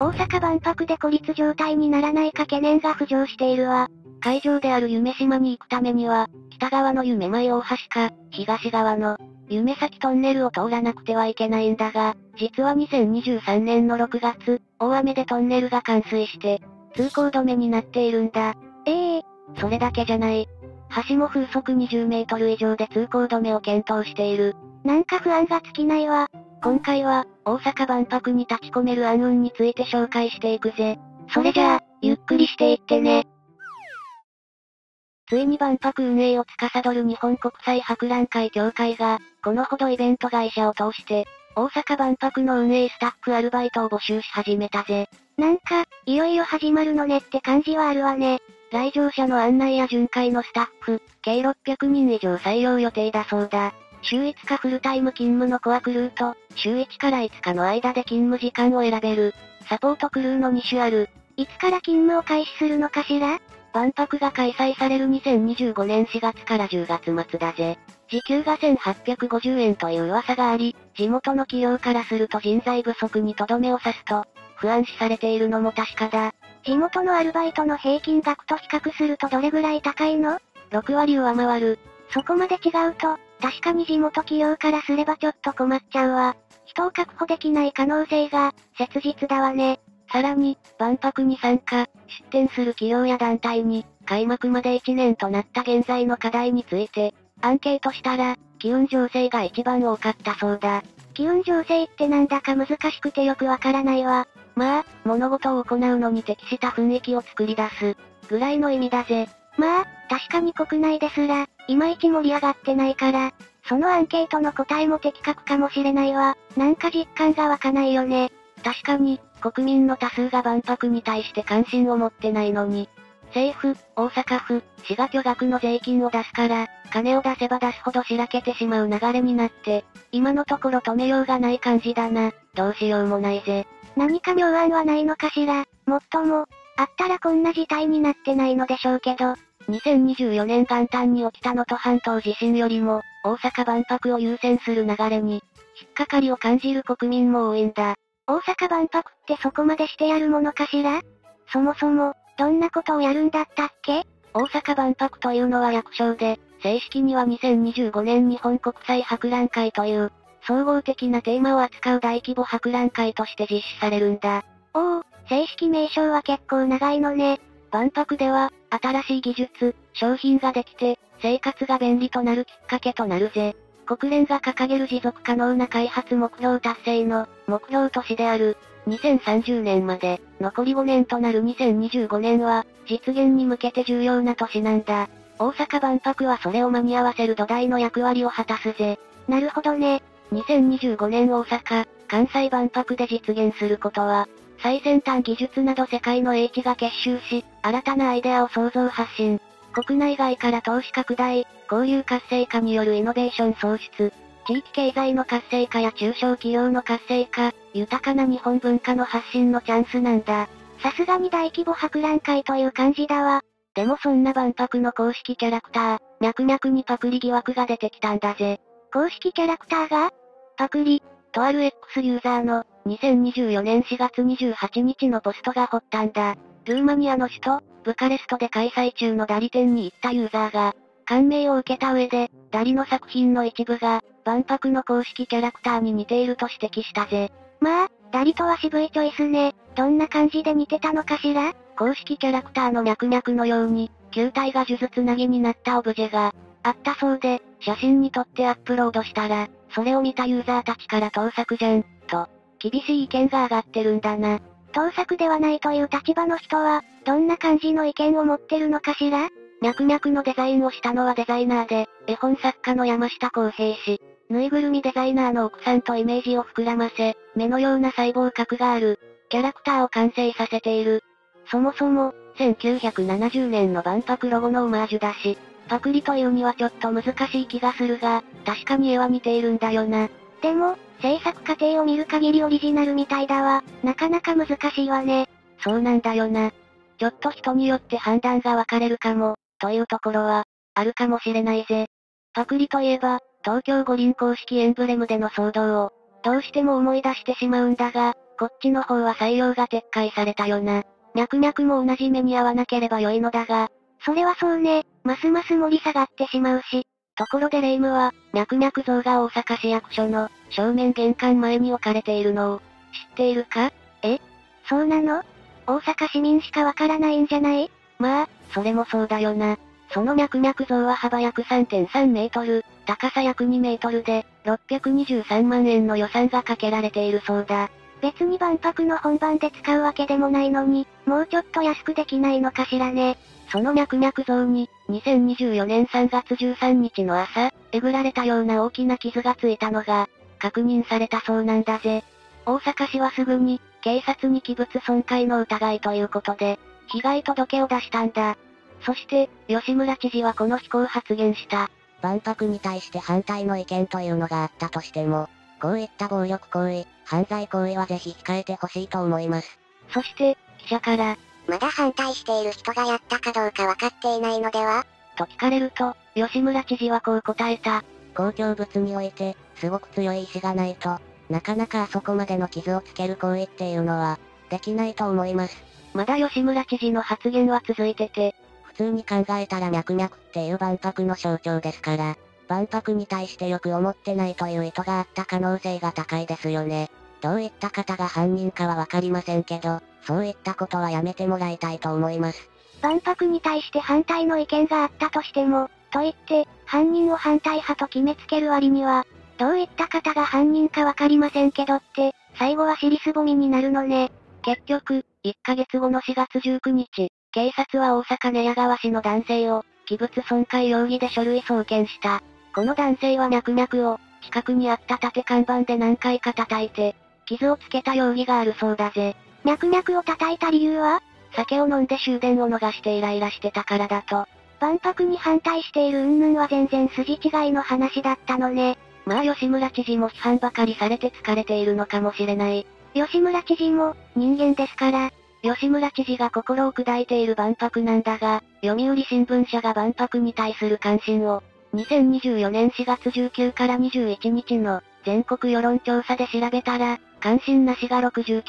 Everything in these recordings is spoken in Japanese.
大阪万博で孤立状態にならないか懸念が浮上しているわ。 会場である夢洲に行くためには、北側の夢前大橋か、東側の、夢崎トンネルを通らなくてはいけないんだが、実は2023年の6月、大雨でトンネルが冠水して、通行止めになっているんだ。それだけじゃない。橋も風速20メートル以上で通行止めを検討している。 なんか不安が尽きないわ。 今回は、大阪万博に立ち込める暗雲について紹介していくぜ。 それじゃあ、ゆっくりしていってね。 ついに万博運営を司る日本国際博覧会協会が、このほどイベント会社を通して、大阪万博の運営スタッフアルバイトを募集し始めたぜ。 なんか、いよいよ始まるのねって感じはあるわね。 来場者の案内や巡回のスタッフ、計600人以上採用予定だそうだ。週5日フルタイム勤務のコアクルーと、週1から5日の間で勤務時間を選べる、サポートクルーの2種ある。 いつから勤務を開始するのかしら？ 万博が開催される2025年4月から10月末だぜ。時給が1850円という噂があり、地元の企業からすると人材不足にとどめを刺すと、不安視されているのも確かだ。 地元のアルバイトの平均額と比較するとどれぐらい高いの？ 6 割上回る。 そこまで違うと、確かに地元企業からすればちょっと困っちゃうわ。人を確保できない可能性が、切実だわね。 さらに、万博に参加、出展する企業や団体に、開幕まで1年となった現在の課題について、アンケートしたら、機運醸成が一番多かったそうだ。 機運醸成ってなんだか難しくてよくわからないわ。 まあ、物事を行うのに適した雰囲気を作り出す、ぐらいの意味だぜ。 まあ、確かに国内ですら、いまいち盛り上がってないから、そのアンケートの答えも的確かもしれないわ。なんか実感が湧かないよね。 確かに、国民の多数が万博に対して関心を持ってないのに、政府、大阪府、市が巨額の税金を出すから、金を出せば出すほどしらけてしまう流れになって、今のところ止めようがない感じだな。どうしようもないぜ。 何か妙案はないのかしら。もっとも、あったらこんな事態になってないのでしょうけど。 2024年元旦に起きた能登半島地震よりも、大阪万博を優先する流れに、引っかかりを感じる国民も多いんだ。 大阪万博ってそこまでしてやるものかしら？そもそも、どんなことをやるんだったっけ？ 大阪万博というのは略称で、正式には2025年日本国際博覧会という、総合的なテーマを扱う大規模博覧会として実施されるんだ。 おお、正式名称は結構長いのね。 万博では、新しい技術、商品ができて、生活が便利となるきっかけとなるぜ。国連が掲げる持続可能な開発目標達成の目標都市である2030年まで残り5年となる2025年は実現に向けて重要な年なんだ。大阪万博はそれを間に合わせる土台の役割を果たすぜ。 なるほどね。 2025年大阪・関西万博で実現することは、最先端技術など世界の英知が結集し、新たなアイデアを創造発信。国内外から投資拡大、交流活性化によるイノベーション創出。地域経済の活性化や中小企業の活性化、豊かな日本文化の発信のチャンスなんだ。 さすがに大規模博覧会という感じだわ。 でもそんな万博の公式キャラクター、脈々にパクリ疑惑が出てきたんだぜ。 公式キャラクターが？ パクリ、とある X ユーザーの、2024年4月28日のポストが発端だ。ルーマニアの首都、ブカレストで開催中のダリ展に行ったユーザーが、感銘を受けた上で、ダリの作品の一部が、万博の公式キャラクターに似ていると指摘したぜ。 まあ、ダリとは渋いチョイスね。どんな感じで似てたのかしら？ 公式キャラクターの脈々のように、球体が数珠つなぎになったオブジェが、あったそうで、写真に撮ってアップロードしたら、それを見たユーザーたちから盗作じゃん、と、厳しい意見が上がってるんだな。 盗作ではないという立場の人は、どんな感じの意見を持ってるのかしら？ 脈々のデザインをしたのはデザイナーで、絵本作家の山下康平氏。ぬいぐるみデザイナーの奥さんとイメージを膨らませ、目のような細胞核がある、キャラクターを完成させている。そもそも、1970年の万博ロゴのオマージュだし、パクリというにはちょっと難しい気がするが、確かに絵は似ているんだよな。 でも、制作過程を見る限りオリジナルみたいだわ。なかなか難しいわね。 そうなんだよな。ちょっと人によって判断が分かれるかも、というところは、あるかもしれないぜ。パクリといえば、東京五輪公式エンブレムでの騒動を、どうしても思い出してしまうんだが、 こっちの方は採用が撤回されたよな。脈々も同じ目に遭わなければ良いのだが、 それはそうね、ますます盛り下がってしまうし。 ところで霊夢は、脈々像が大阪市役所の、正面玄関前に置かれているのを、知っているか？ そうなの？大阪市民しかわからないんじゃない？ まあ、それもそうだよな。その脈々像は幅約3.3メートル、高さ約2メートルで、623万円の予算がかけられているそうだ。 別に万博の本番で使うわけでもないのに、もうちょっと安くできないのかしらね。 その脈々像に、2024年3月13日の朝、えぐられたような大きな傷がついたのが、確認されたそうなんだぜ。大阪市はすぐに、警察に器物損壊の疑いということで、被害届を出したんだ。そして、吉村知事はこの日こう発言した。 万博に対して反対の意見というのがあったとしても、こういった暴力行為、犯罪行為はぜひ控えてほしいと思います。 そして、記者から、 まだ反対している人がやったかどうかわかっていないのでは？ と聞かれると、吉村知事はこう答えた。 公共物において、すごく強い意志がないと、なかなかあそこまでの傷をつける行為っていうのは、できないと思います。 まだ吉村知事の発言は続いてて、 普通に考えたら脈々っていう万博の象徴ですから、万博に対してよく思ってないという意図があった可能性が高いですよね。どういった方が犯人かはわかりませんけど、そういったことはやめてもらいたいと思います。 万博に対して反対の意見があったとしても、と言って、犯人を反対派と決めつける割には、どういった方が犯人かわかりませんけどって、最後は尻すぼみになるのね。 結局、1ヶ月後の4月19日、警察は大阪寝屋川市の男性を、器物損壊容疑で書類送検した。この男性は脈々を、近くにあった立て看板で何回か叩いて、傷をつけた容疑があるそうだぜ。 脈々を叩いた理由は？ 酒を飲んで終電を逃してイライラしてたからだと。 万博に反対している云々は全然筋違いの話だったのね。 まあ吉村知事も批判ばかりされて疲れているのかもしれない。 吉村知事も、人間ですから。 吉村知事が心を砕いている万博なんだが、読売新聞社が万博に対する関心を、2024年4月19から21日の全国世論調査で調べたら、関心なしが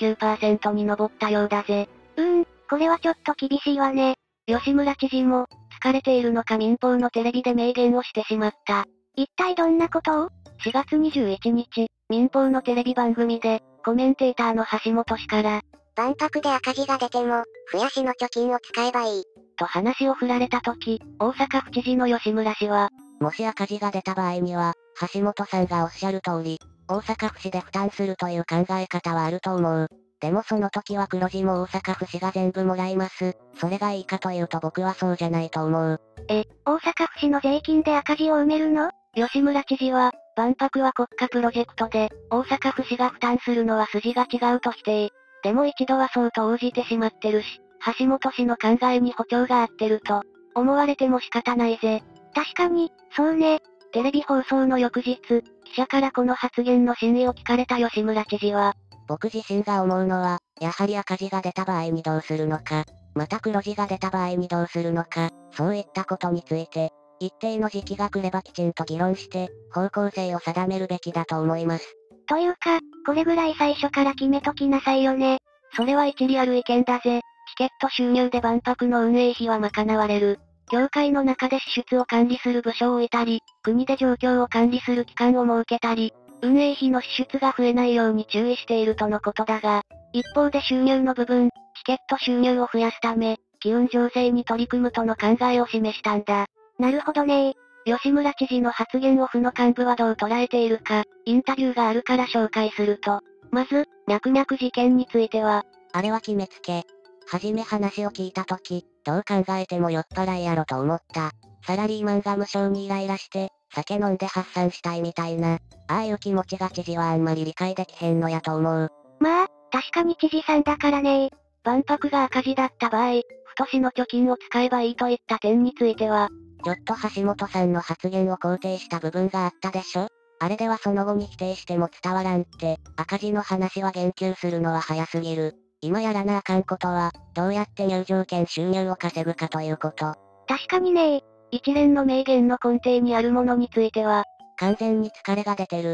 69% に上ったようだぜ。 これはちょっと厳しいわね。 吉村知事も、疲れているのか民放のテレビで明言をしてしまった。 一体どんなことを？ 4月21日、民放のテレビ番組で、コメンテーターの橋本氏から、 万博で赤字が出ても、増やしの貯金を使えばいい。 と話を振られた時、大阪府知事の吉村氏は、 もし赤字が出た場合には、橋本さんがおっしゃる通り、大阪府市で負担するという考え方はあると思う。でもその時は黒字も大阪府市が全部もらいます。それがいいかというと僕はそうじゃないと思う。 大阪府市の税金で赤字を埋めるの？ 吉村知事は、万博は国家プロジェクトで、大阪府市が負担するのは筋が違うと否定。でも一度はそうと応じてしまってるし、橋本氏の考えに歩調が合ってると、思われても仕方ないぜ。 確かに、そうね。 テレビ放送の翌日、記者からこの発言の真意を聞かれた吉村知事は、 僕自身が思うのは、やはり赤字が出た場合にどうするのか、また黒字が出た場合にどうするのか、そういったことについて、一定の時期が来ればきちんと議論して、方向性を定めるべきだと思います。 というか、これぐらい最初から決めときなさいよね。 それは一理ある意見だぜ。チケット収入で万博の運営費は賄われる。協会の中で支出を管理する部署を置いたり、国で状況を管理する機関を設けたり、運営費の支出が増えないように注意しているとのことだが、一方で収入の部分、チケット収入を増やすため、機運醸成に取り組むとの考えを示したんだ。 なるほどね。 吉村知事の発言を府の幹部はどう捉えているか、インタビューがあるから紹介すると、まず、脈々事件については、 あれは決めつけ。はじめ話を聞いたとき、どう考えても酔っ払いやろと思った。サラリーマンが無性にイライラして、酒飲んで発散したいみたいな、ああいう気持ちが知事はあんまり理解できへんのやと思う。 まあ、確かに知事さんだからね。 万博が赤字だった場合、府と市の貯金を使えばいいといった点については、 ちょっと橋本さんの発言を肯定した部分があったでしょ？あれではその後に否定しても伝わらんって、赤字の話は言及するのは早すぎる。今やらなあかんことは、どうやって入場券収入を稼ぐかということ。 確かにね。 一連の名言の根底にあるものについては、 完全に疲れが出てる。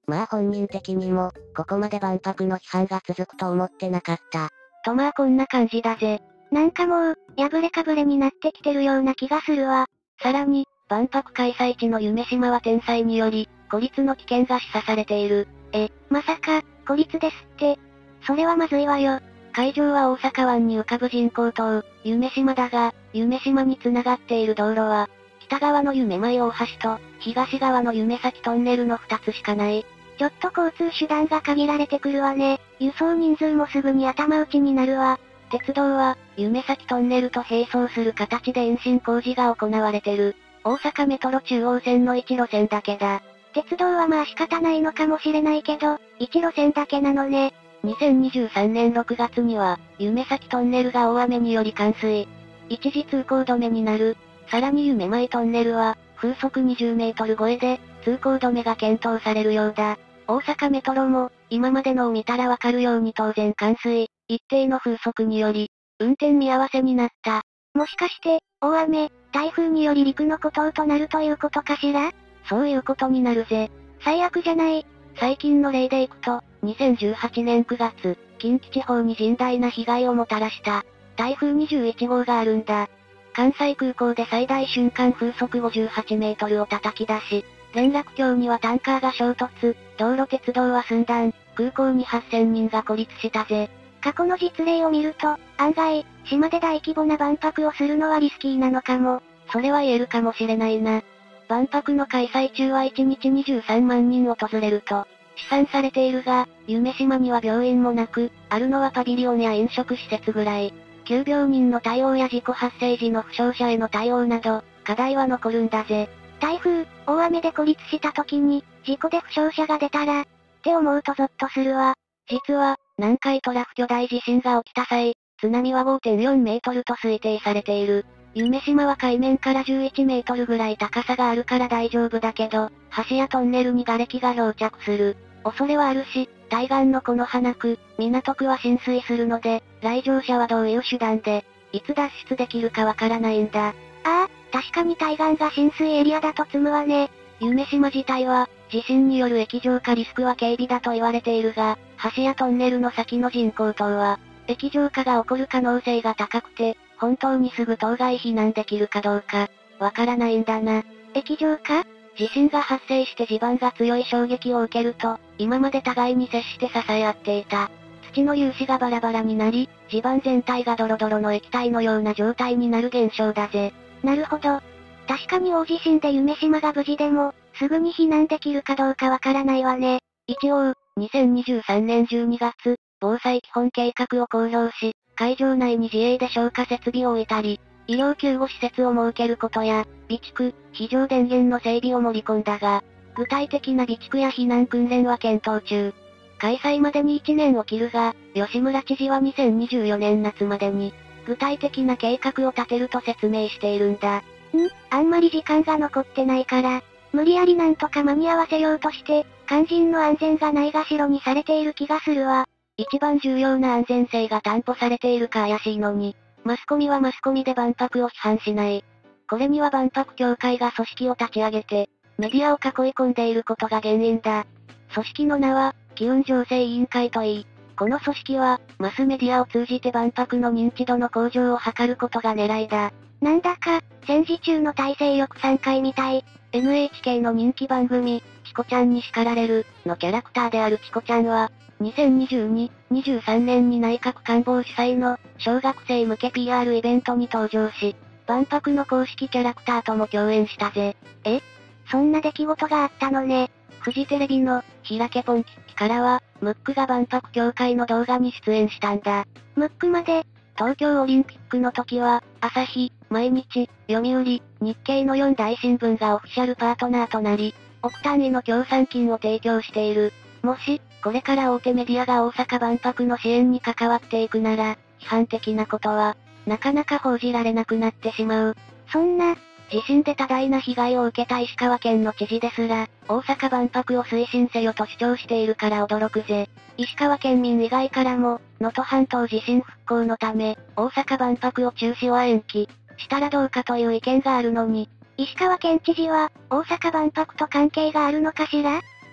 まあ本人的にも、ここまで万博の批判が続くと思ってなかった。 とまあこんな感じだぜ。 なんかもう、破れかぶれになってきてるような気がするわ。 さらに、万博開催地の夢洲は天災により、孤立の危険が示唆されている。 まさか、孤立ですって。それはまずいわよ。 会場は大阪湾に浮かぶ人工島、夢洲だが、夢洲に繋がっている道路は、北側の夢舞大橋と、東側の夢崎トンネルの2つしかない。 ちょっと交通手段が限られてくるわね。輸送人数もすぐに頭打ちになるわ。 鉄道は、夢崎トンネルと並走する形で延伸工事が行われてる。大阪メトロ中央線の1路線だけだ。 鉄道はまあ仕方ないのかもしれないけど、1路線だけなのね。 2023年6月には、夢崎トンネルが大雨により冠水。一時通行止めになる。さらに夢舞トンネルは、風速20メートル超えで、通行止めが検討されるようだ。大阪メトロも、今までのを見たらわかるように当然冠水、一定の風速により、運転見合わせになった。 もしかして、大雨、台風により陸の孤島となるということかしら？ そういうことになるぜ。 最悪じゃない。 最近の例でいくと、2018年9月、近畿地方に甚大な被害をもたらした、台風21号があるんだ。関西空港で最大瞬間風速58メートルを叩き出し、連絡橋にはタンカーが衝突、道路鉄道は寸断、空港に8000人が孤立したぜ。 過去の実例を見ると、案外、島で大規模な万博をするのはリスキーなのかも。 それは言えるかもしれないな。万博の開催中は1日23万人訪れると、試算されているが、夢洲には病院もなく、あるのはパビリオンや飲食施設ぐらい。急病人の対応や事故発生時の負傷者への対応など、課題は残るんだぜ。 台風、大雨で孤立した時に、事故で負傷者が出たら、って思うとゾッとするわ。 実は、南海トラフ巨大地震が起きた際、津波は 5.4 メートルと推定されている。夢洲は海面から11メートルぐらい高さがあるから大丈夫だけど、橋やトンネルに瓦礫が漂着する恐れはあるし、対岸の此花区、港区は浸水するので、来場者はどういう手段で、いつ脱出できるかわからないんだ。 ああ、確かに対岸が浸水エリアだと積むわね。 夢洲自体は、地震による液状化リスクは軽微だと言われているが、橋やトンネルの先の人工島は、液状化が起こる可能性が高くて、本当にすぐ当該避難できるかどうか、わからないんだな。 液状化？ 地震が発生して地盤が強い衝撃を受けると、今まで互いに接して支え合っていた。土の粒子がバラバラになり、地盤全体がドロドロの液体のような状態になる現象だぜ。 なるほど。確かに大地震で夢洲が無事でも、すぐに避難できるかどうかわからないわね。 一応、2023年12月、防災基本計画を公表し、会場内に自衛で消火設備を置いたり、医療救護施設を設けることや、備蓄、非常電源の整備を盛り込んだが、具体的な備蓄や避難訓練は検討中。開催までに1年を切るが、吉村知事は2024年夏までに、具体的な計画を立てると説明しているんだ。 あんまり時間が残ってないから、無理やりなんとか間に合わせようとして、肝心の安全がないがしろにされている気がするわ。 一番重要な安全性が担保されているか怪しいのに、マスコミはマスコミで万博を批判しない。これには万博協会が組織を立ち上げて、メディアを囲い込んでいることが原因だ。組織の名は、機運醸成委員会といい、この組織は、マスメディアを通じて万博の認知度の向上を図ることが狙いだ。 なんだか、戦時中の大勢力3回みたい。 NHK の人気番組、チコちゃんに叱られる、のキャラクターであるチコちゃんは、2022、23年に内閣官房主催の、小学生向け PR イベントに登場し、万博の公式キャラクターとも共演したぜ。 そんな出来事があったのね。 フジテレビの、ひらけポンキッキからは、ムックが万博協会の動画に出演したんだ。 ムックまで、 東京オリンピックの時は、朝日、毎日、読売、日経の4大新聞がオフィシャルパートナーとなり、億単位の協賛金を提供している。もし、これから大手メディアが大阪万博の支援に関わっていくなら、批判的なことは、なかなか報じられなくなってしまう。 そんな、 地震で多大な被害を受けた石川県の知事ですら、大阪万博を推進せよと主張しているから驚くぜ。石川県民以外からも、能登半島地震復興のため、大阪万博を中止は延期したらどうかという意見があるのに、 石川県知事は、大阪万博と関係があるのかしら？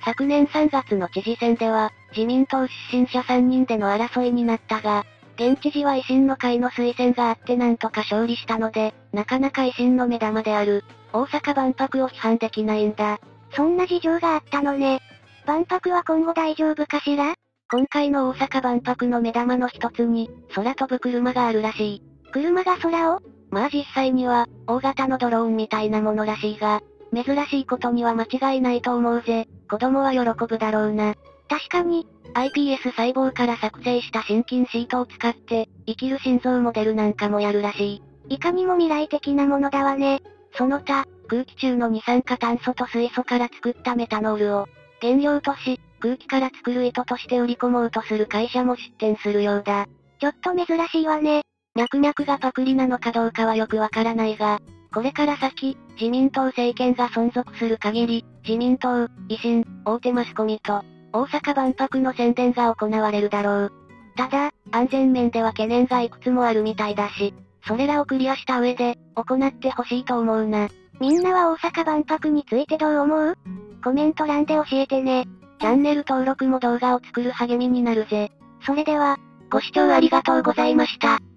昨年3月の知事選では、自民党出身者3人での争いになったが、現知事は維新の会の推薦があってなんとか勝利したので、なかなか維新の目玉である、大阪万博を批判できないんだ。 そんな事情があったのね。万博は今後大丈夫かしら？ 今回の大阪万博の目玉の一つに、空飛ぶ車があるらしい。 車が空を？ まあ実際には、大型のドローンみたいなものらしいが、珍しいことには間違いないと思うぜ。子供は喜ぶだろうな。 確かに、 iPS 細胞から作成した心筋シートを使って、生きる心臓モデルなんかもやるらしい。いかにも未来的なものだわね。 その他、空気中の二酸化炭素と水素から作ったメタノールを、原料とし、空気から作る糸として売り込もうとする会社も出展するようだ。 ちょっと珍しいわね。 脈々がパクリなのかどうかはよくわからないが、これから先、自民党政権が存続する限り、自民党、維新、大手マスコミと、大阪万博の宣伝が行われるだろう。ただ、安全面では懸念がいくつもあるみたいだし、それらをクリアした上で、行ってほしいと思うな。 みんなは大阪万博についてどう思う？コメント欄で教えてね。 チャンネル登録も動画を作る励みになるぜ。 それでは、 ご視聴ありがとうございました。